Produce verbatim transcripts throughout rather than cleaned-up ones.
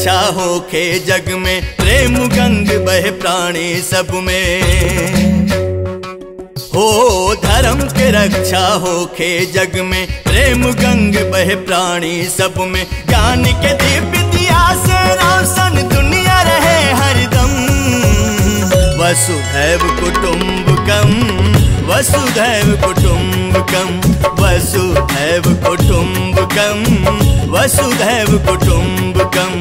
रक्षा होखे जग में, प्रेम गंग बहे प्राणी सब में। हो धर्म के रक्षा होखे जग में, प्रेम गंग बहे प्राणी सब में। ज्ञान के दिव्य दिया से रोशन दुनिया रहे हरदम। वसुधैव कुटुंबकम, वसुधैव कुटुंबकम, वसुधैव कुटुंबकम, वसुधैव कुटुंबकम।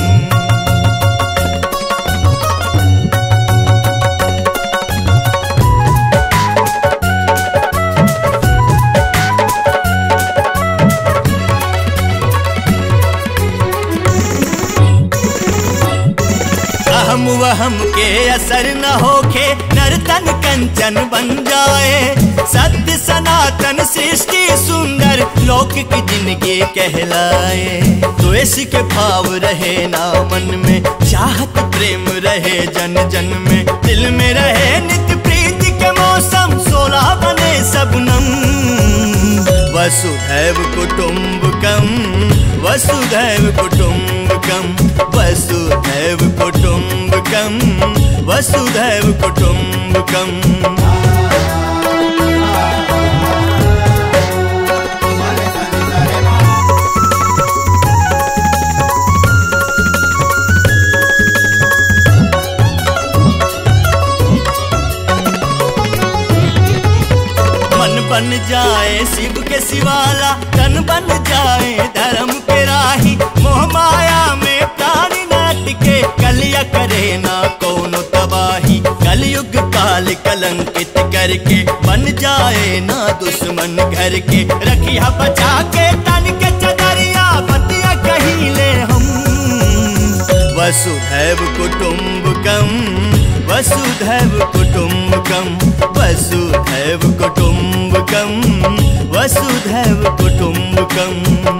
अहम वहम के असर न होखे, नर्तन कंचन बन जाए। सत्य सनातन सृष्टि सुंदर, लोक की जिंदगी कहलाए। द्वेष के भाव रहे ना मन में, चाहत प्रेम रहे जन जन में। दिल में रहे नित्य प्रीति के मौसम, सोलह बने सबनम। वसुधैव कुटुंबकम, वसुधैव कुटुंबकम, वसुधैव कुटुंबकम, वसुधैव कुटुंबकम। बन जाए शिव के शिवाला, तन बन जाए धर्म के राही। मोह माया में प्राणी नाट के, कलिया करे ना कोनो तबाही। कलयुग काल कलंकित करके, बन जाए ना दुश्मन घर के। रखिया बचा के तन के चदरिया, बतिया कहीं ले हम। वसुधैव कुटुंबकम, वसुधैव कुटुंबकम, वसुधैव कुटुंबकम, वसुधैव कुटुंबकम।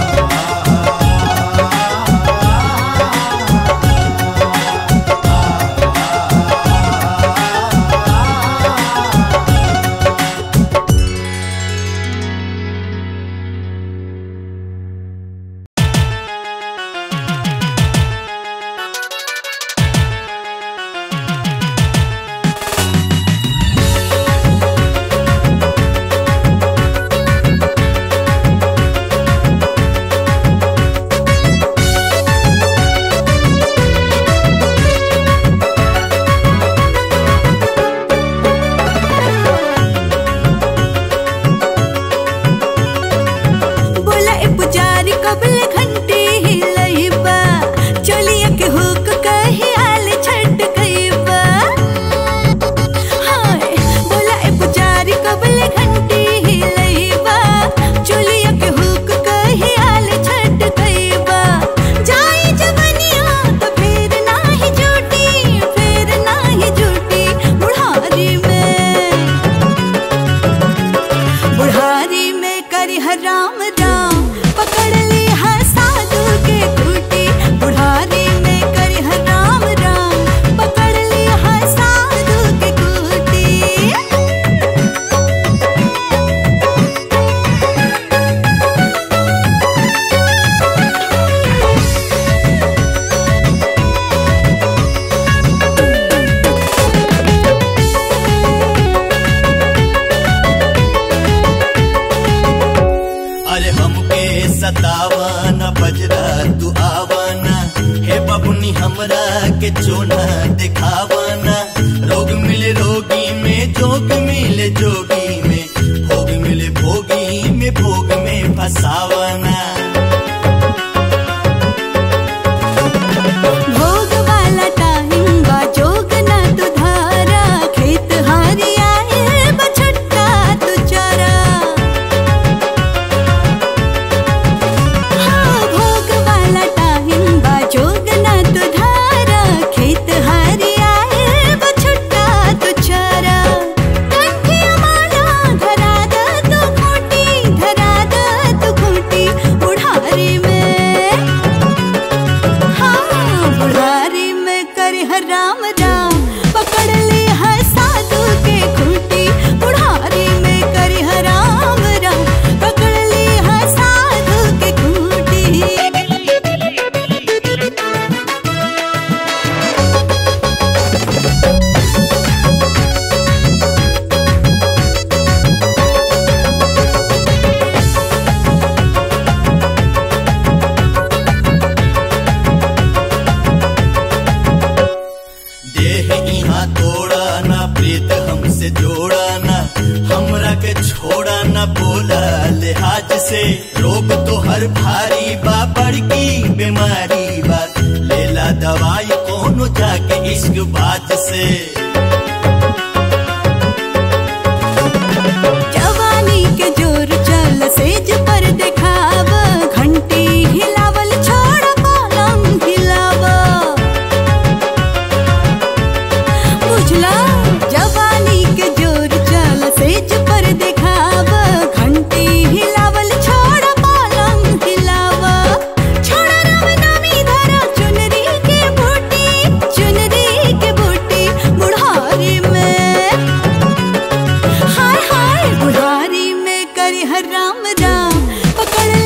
सतावाना बजरा तू आवाना, हे बबुनी हमरा के चोना दिखावाना। रोग मिले रोगी में, जोग मिले जोगी में, भोग मिले भोगी में, भोग में फसावाना। भोग वाला टाइम बा, जोग ना तू धारा। खेत हारी आए बछट्टा तू चारा। हाँ, भोग वाला टाइम बा, जोग ना तू धारा। खेत हारी आए बछट्टा तू चारा। कंठिया माला धरा दा तू खूंटी, धरा दा तू खूंटी बुढ़ारी में। हाँ, बुढ़ारी में करे हर राम राम, पकड़ ली है साधु के खूंटी। बुढ़ारी में करे हर राम राम, पकड़ ली है साधु के खूंटी। से। रोग तो हर भारी बा बड़की बीमारी बा, लेला दवाई कोनो जाके इश्क बाज से। जवानी के जोर चल सेज पर देखाव, घंटी हिलावल छोड़ पलंग हिलाव। बुझला जवानी के जोर चल सेज पर देखाव, घंटी हिलावल छोड़ पलंग हिलाव। छोड़ रामनामी धरा चुनरी के बूटी, चुनरी के बूटी बुढ़ारी में। हाय हाय बुढ़ारी में करी हर राम राम, पकड़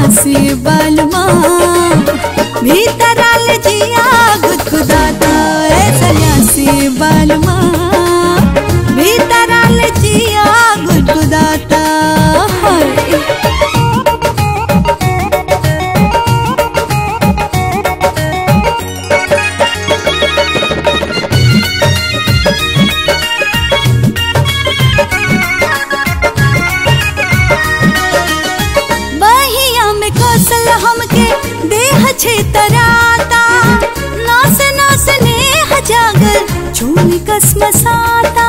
सन्यासी बालमा भीतर आल जिया गुदगुदाता ए सन्यासी बालमा भीतर आल जिया गुदगुदाता हमके देह छेतराता नास नास नेह जागर झूमी कसमसाता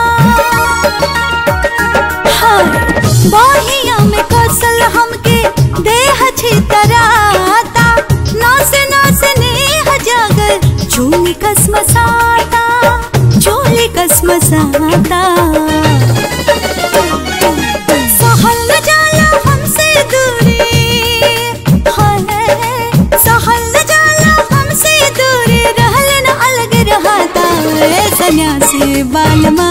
बाहिया में कसल हमके देह छेतराता नास नास नेह जागर झूमी कसमसाता झूली कसमसाता सहल न जाला हमसे दूरी सन्यासी बालमा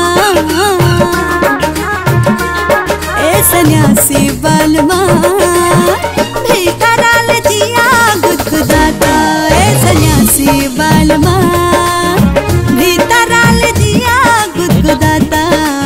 ए सन्यासी बालमा भीतर आल जिया गुदगुदाता ए सन्यासी बालमा भीतर आल जिया गुदगुदाता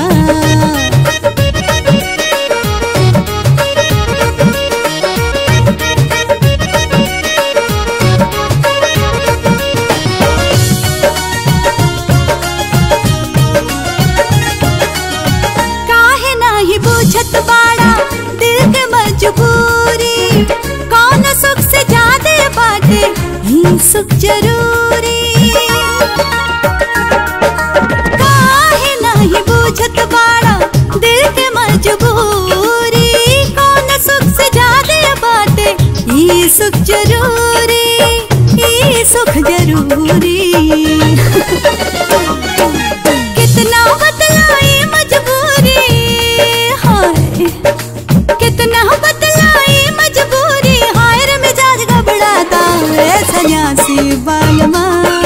बाड़ा दिल के मजबूरी कौन सुख से ज्यादा बाटे ही सुख जरूरी काहे नहीं बुझत बाड़ा दिल के मजबूरी कौन सुख से ज्यादा बाटे ही सुख जरूरी ही सुख जरूरी कितना बतलाई मजबूरी कितना बतलाई मजबूरी हायर मिजाज घबराता ए सन्यासी बालमा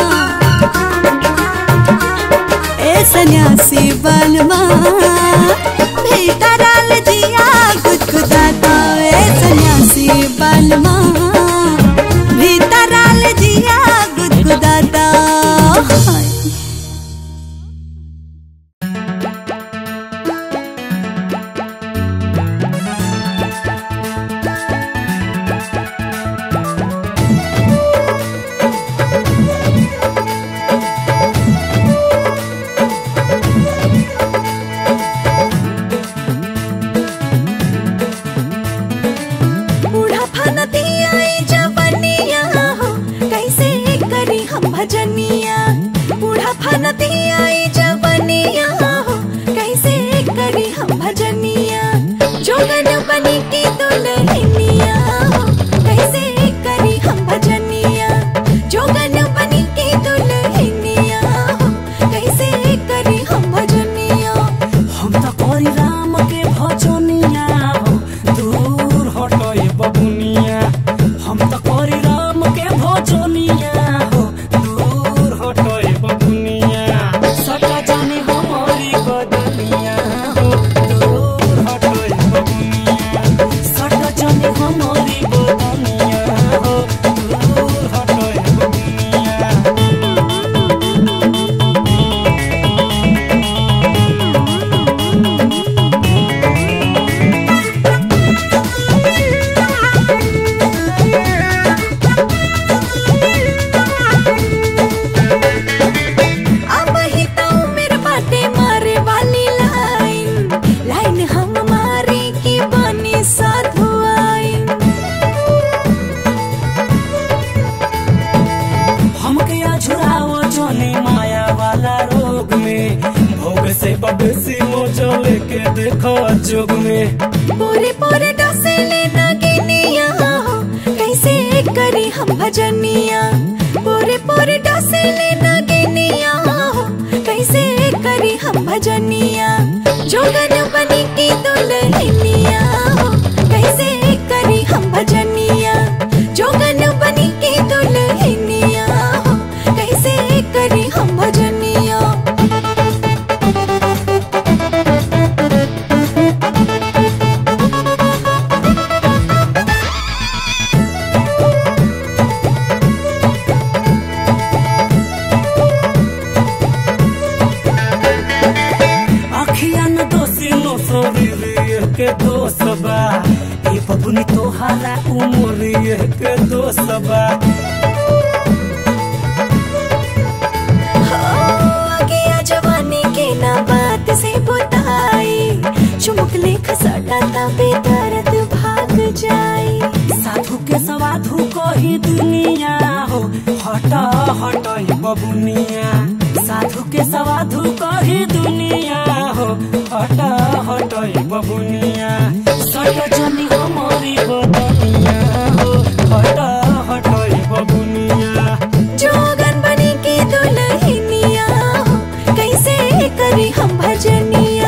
ए सन्यासी बालमा भीतर आल जिया गुदगुदाता ए सन्यासी बालमा भीतर आल जिया गुदगुदाता भजनिया बूढ़ा फनती आई जवनिया हो कैसे करी हम भजनिया जोगन बनी की दुल्हनिया हो कैसे करी हम भजनिया जोगन बनी की दुल्हनिया हो कैसे करी हम भजनिया हम तो कोरी राम के भजनिया हो दूर हटोए बबुनिया हम तो कोरी राम के भजनिया जोग में पूरे पूरे डसे लेना गिनिया हो कैसे करी हम भजनिया पूरे पूरे डसे लेना गिनिया हो कैसे करी हम भजनिया जोगन बनी की दुल्हनिया हो कैसे करी हम भजनिया जोगन बनी की दुल्हनिया हो कैसे करी हम भजनिया के दोस्त बा। जवानी के ना बात से बताई चुमुक ले खसटाता बेदर्द भाग जाई। साधु के सवाधु कही दुनिया हो हट हट बबुनिया। साधु के सवाधु कही दुनिया हो हट हट बबुनिया। सट जनी हमारी बदनिया हो हट हट बबुनिया। जोगन बनी के दुल्हनिया हो कैसे करी हम भजनिया।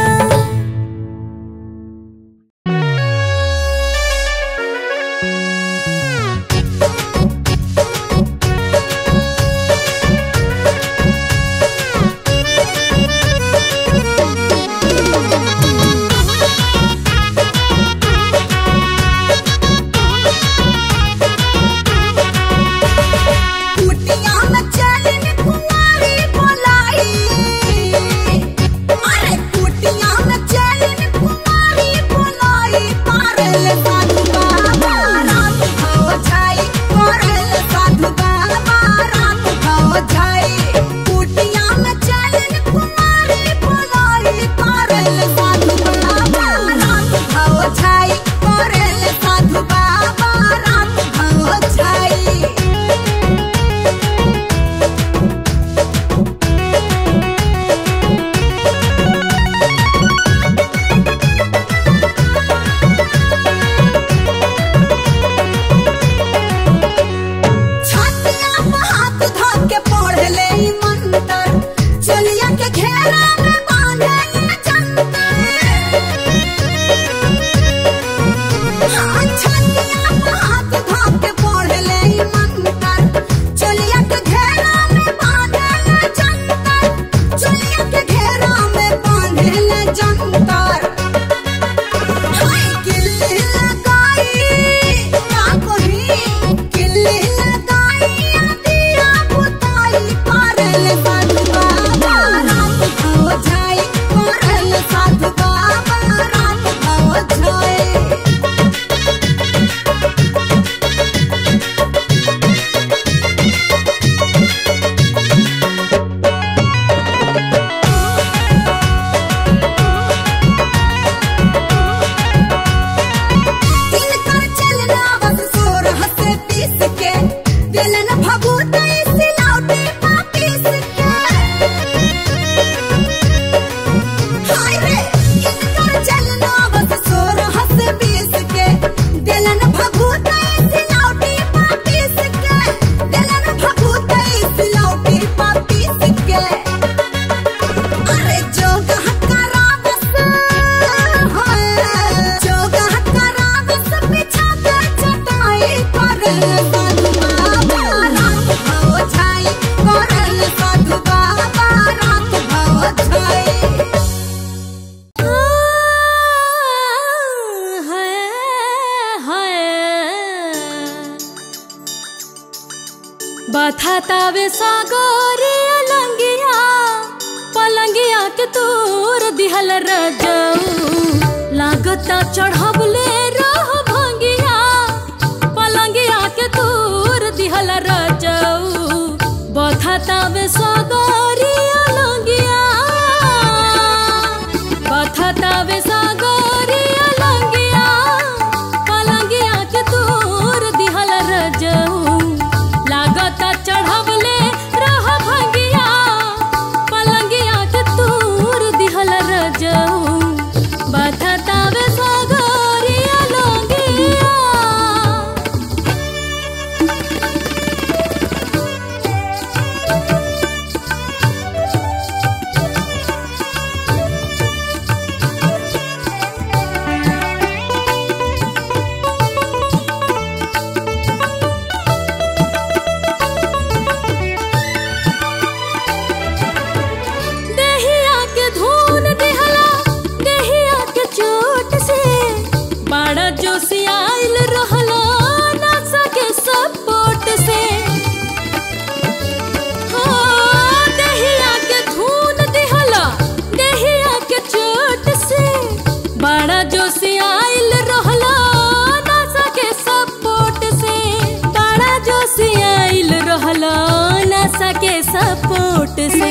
बथातावे सागोरी अलंगिया पलंगिया के तूर दिहल रजऊ लागता चढ़बले रह भंगिया पलंगिया के तूर दिहल रजऊ बथातावे सागोरी अलंगिया बथातावे सागोरी अलंगिया पलंगिया के तूर दिहल रजऊ लागता चढ़बले रह भंगिया पलंगिया के तूर दिहल रजऊ बथतावे सागोरी अलंगिया। से।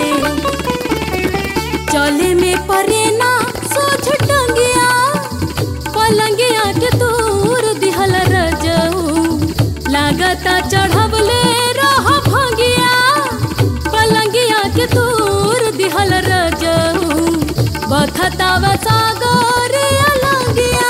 चले में परे ना सोच टंगिया पलंगिया के दूर दिहल रजऊ लागता चढ़वले रह भंगिया पलंगिया के दूर दिहल रजऊ बथतावा सागर अलंगिया।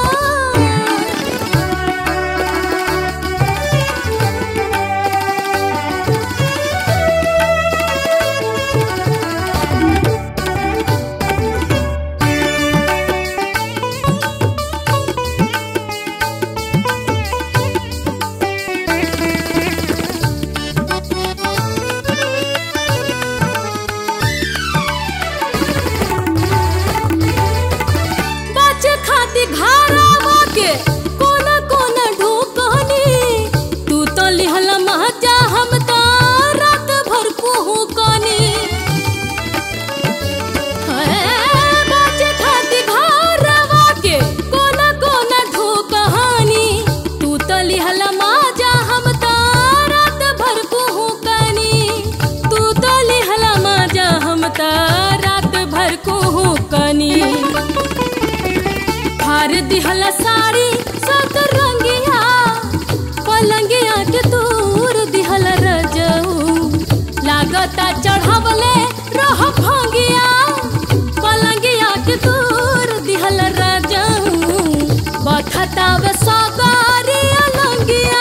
दिहला साड़ी सतरंगिया पलंगिया के दूर दिहला रजऊ लागता चढ़वले रह भंगिया पलंगिया के दूर दिहला रजऊ बथतावे सागारी अलंगिया।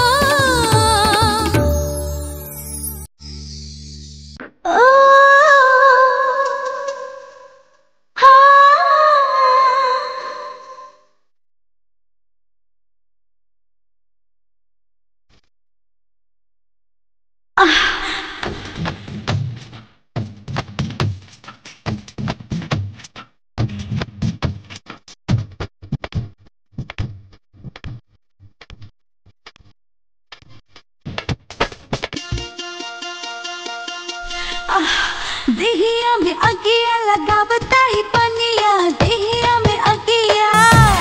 देहिया में अगिया लगावता ही पनिया देहिया में अगिया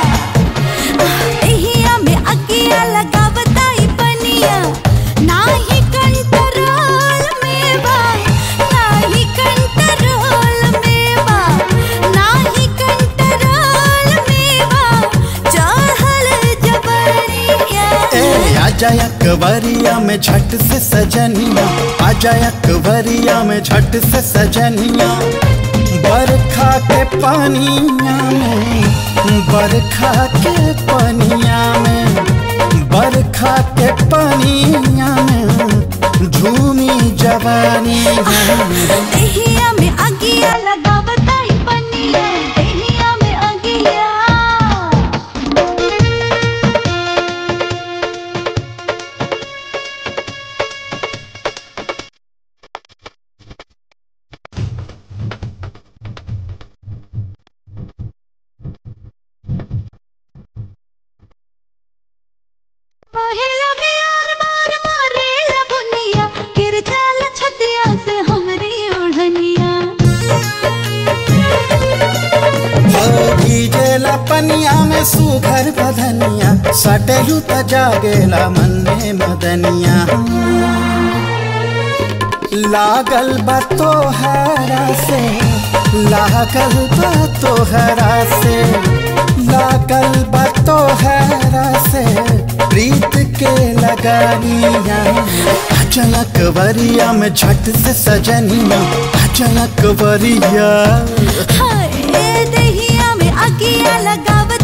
देहिया में अगिया लगावता ही पनिया नाही कंट्रोल में बा नाही कंट्रोल में बा नाही कंट्रोल में बा चढ़ल जबरिया। ए आजा अकबरिया में झट से सजनिया आजा अकबरिया में झट से सजनिया बरखा के पानिया में बरखा के पानिया में बरखा के पानिया में झूमी जवानिया। देहिया में अगिया लगावता ही पनिया देहिया में अगिया। महिला प्यार मार मारेला बुनिया गिर जाला छतिया से हमरी ओढ़निया। ओ भीजेला पनिया में सुघर बधनिया सटेलू त जागेला मन में मदनिया। लागल बा तोहरा से लागल बा तोहरा से लागल बा तोहरा से प्रीत के लगानिया। आजा अकबरिया में झट से सजनिया आजा अकबरिया। हाय देहिया में अगिया लगावता